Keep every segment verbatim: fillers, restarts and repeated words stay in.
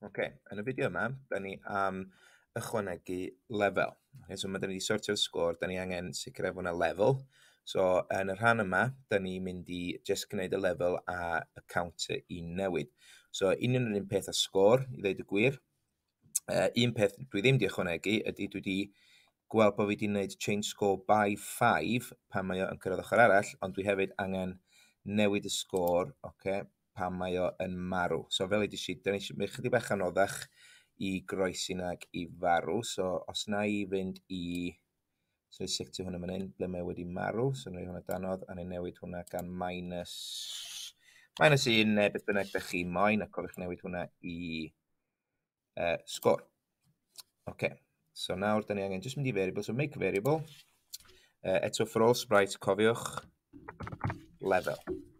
Okay. Yn y fideo yma, da ni am ychwanegu lefel. Okay, so mae da ni wedi sortio'r sgôr, da ni angen sicrhau fod yna lefel. So yn y rhan yma, da ni'n mynd i just gwneud y lefel a y counter i newid. So union yr un peth a sgôr, i ddeud y gwir. Uh, un peth dwi ddim wedi ychwanegu ydy dwi wedi gweld bod fi wedi gwneud change score by five pan mae o yn cyrraedd ochr arall, ond dwi hefyd angen newid y sgôr, okay, pan mae o yn marw. So fel ydy si, da ni eisiau chydig bach anoddach i groesi nag i farw. So os na i fynd i, so i sictio hwnna fan hyn, ble mae wedi marw, so neu hwnna danodd, a ni'n newid hwnna gan minus, minus un, neu beth bynnag da chi moyn, a cofiwch newid hwnna i uh, sgôr. Okay. So nawr, da ni angen just mynd i variable, so make variable. Uh, eto for all sprites, cofiwch level.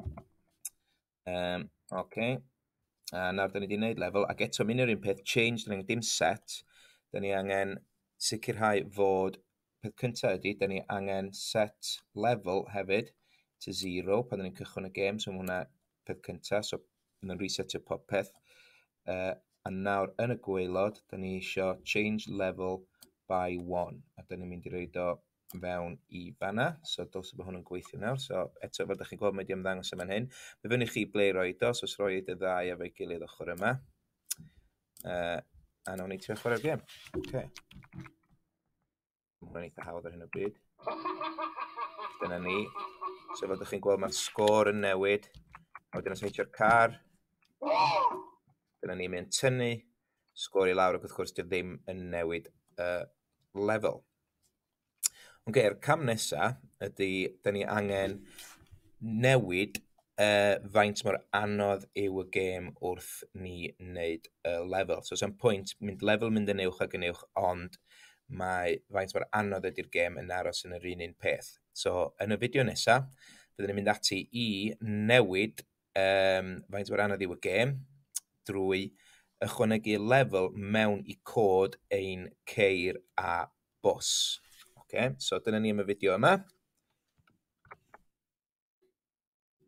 Um, okay. A nawr, da ni wedi gwneud level, ac eto mynd i'r un peth, change, da ni angen dim set, da ni angen sicrhau fod, peth cyntaf ydy, da ni angen set level hefyd to zero, pan da ni'n cychwyn y game, so mae hwnna peth cyntaf, so yn resetio popeth. Uh, a nawr, yn y gwaelod, da ni eisiau change level by one, a da ni'n mynd i roed o fewn i fanna, so dylse bod hwn yn gweithio nawr, so eto fel da chi'n gweld mae wedi ymddangos yma'n hyn, fe fyny chi ble i roed o, so os roed y ddau efo'i gilydd ochr yma, uh, a nawn ni trio chwarae'r gêm. Okay. Mae hwnna'n eitha hawdd ar hyn o bryd. Dyna ni. So fel da chi'n gweld mae'r sgôr yn newid, a wedyn os heitio'r car, dyna ni mynd tynnu, sgôr i lawr, ac wrth gwrs dy ddim yn newid uh, lefel. Ok, yr cam nesaf ydy, da ni angen newid uh, faint mor anodd yw y gêm wrth ni wneud y uh, lefel. So, some pwynt, mynd lefel mynd yn uwch ac yn uwch, ond mae faint mor anodd ydy'r gêm yn aros yn yr un un peth. So, yn y fideo nesaf, byddwn ni'n mynd ati i newid um, faint mor anodd yw y gêm drwy ychwanegu lefel mewn i cod ein ceir a bws. Okay, so dyna ni am y fideo yma.